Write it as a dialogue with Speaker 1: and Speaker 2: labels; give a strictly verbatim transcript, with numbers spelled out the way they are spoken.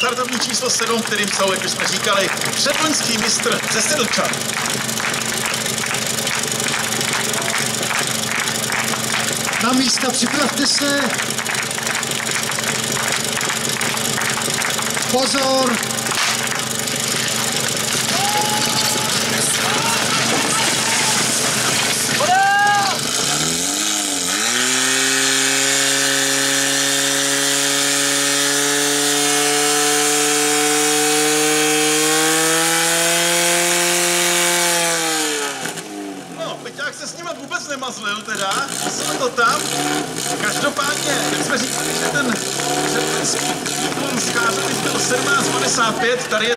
Speaker 1: startovní číslo sedm, kterým jsou, jak už jsme říkali, předloňský mistr ze Sedlčan.
Speaker 2: Na místa, připravte se. Pozor.
Speaker 1: Jak se s nimi vůbec nemazlil teda, jsme to tam. Každopádně, jak jsme říkali, že ten předloňský výkon skářeli byl sedmnáct padesát pět, tady je